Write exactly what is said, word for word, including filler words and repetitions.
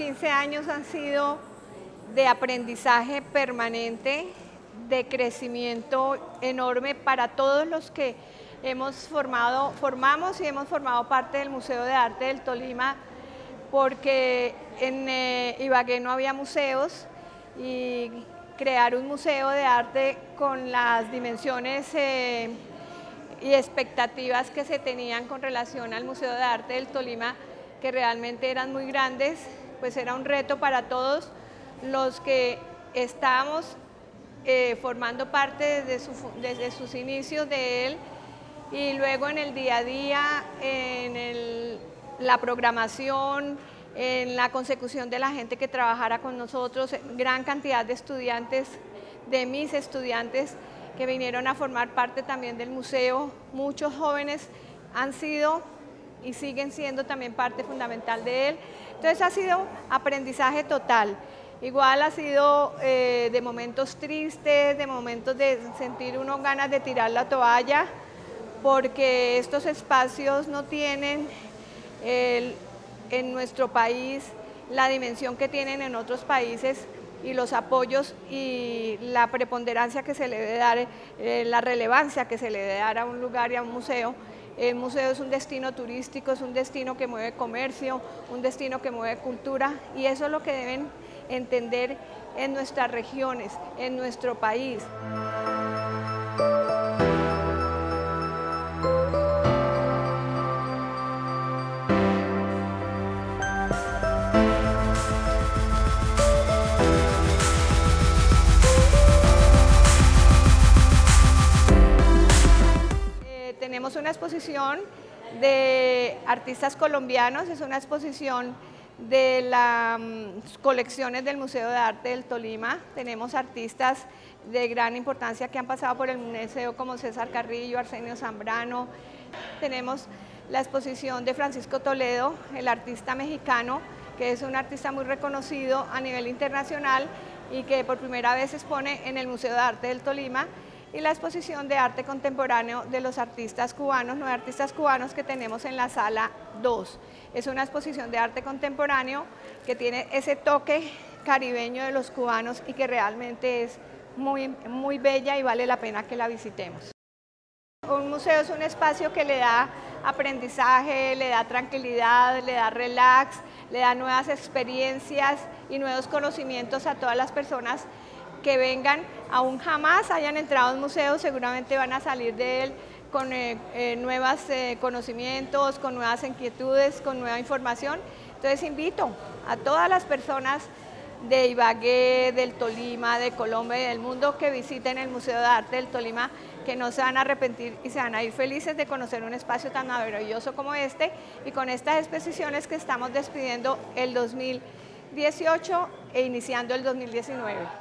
quince años han sido de aprendizaje permanente, de crecimiento enorme para todos los que hemos formado, formamos y hemos formado parte del Museo de Arte del Tolima, porque en eh, Ibagué no había museos y crear un museo de arte con las dimensiones eh, y expectativas que se tenían con relación al Museo de Arte del Tolima, que realmente eran muy grandes, pues era un reto para todos los que estábamos eh, formando parte desde, su, desde sus inicios de él, y luego en el día a día, en el, la programación, en la consecución de la gente que trabajara con nosotros, gran cantidad de estudiantes, de mis estudiantes que vinieron a formar parte también del museo. Muchos jóvenes han sido y siguen siendo también parte fundamental de él. Entonces ha sido aprendizaje total. Igual ha sido eh, de momentos tristes, de momentos de sentir uno ganas de tirar la toalla, porque estos espacios no tienen el, en nuestro país la dimensión que tienen en otros países, y los apoyos y la preponderancia que se le debe dar, eh, la relevancia que se le debe dar a un lugar y a un museo. El museo es un destino turístico, es un destino que mueve comercio, un destino que mueve cultura, y eso es lo que deben entender en nuestras regiones, en nuestro país. Tenemos una exposición de artistas colombianos, es una exposición de las um, colecciones del Museo de Arte del Tolima. Tenemos artistas de gran importancia que han pasado por el museo, como César Carrillo, Arsenio Zambrano. Tenemos la exposición de Francisco Toledo, el artista mexicano, que es un artista muy reconocido a nivel internacional y que por primera vez se expone en el Museo de Arte del Tolima. Y la exposición de arte contemporáneo de los artistas cubanos, nueve artistas cubanos que tenemos en la sala dos. Es una exposición de arte contemporáneo que tiene ese toque caribeño de los cubanos y que realmente es muy, muy bella y vale la pena que la visitemos. Un museo es un espacio que le da aprendizaje, le da tranquilidad, le da relax, le da nuevas experiencias y nuevos conocimientos a todas las personas que vengan. Aún jamás hayan entrado a un museo, seguramente van a salir de él con eh, eh, nuevos eh, conocimientos, con nuevas inquietudes, con nueva información. Entonces invito a todas las personas de Ibagué, del Tolima, de Colombia y del mundo que visiten el Museo de Arte del Tolima, que no se van a arrepentir y se van a ir felices de conocer un espacio tan maravilloso como este, y con estas exposiciones que estamos despidiendo el dos mil dieciocho e iniciando el dos mil diecinueve.